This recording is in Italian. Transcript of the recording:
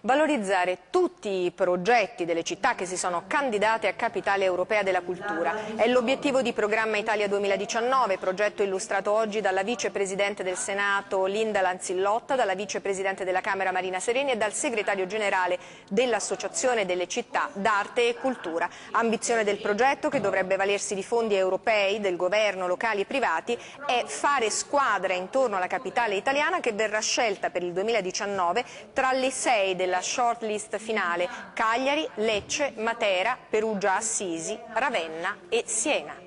valorizzare tutti i progetti delle città che si sono candidate a Capitale Europea della Cultura. È l'obiettivo di Programma Italia 2019, progetto illustrato oggi dalla Vicepresidente del Senato Linda Lanzillotta, dalla Vicepresidente della Camera Marina Sereni e dal Segretario Generale dell'Associazione delle Città d'Arte e Cultura. Ambizione del progetto, che dovrebbe valersi di fondi europei, del governo, locali e privati, è fare squadra intorno alla capitale italiana che verrà scelta per il 2019 tra le 6 della shortlist finale: Cagliari, Lecce, Matera, Perugia Assisi, Ravenna e Siena.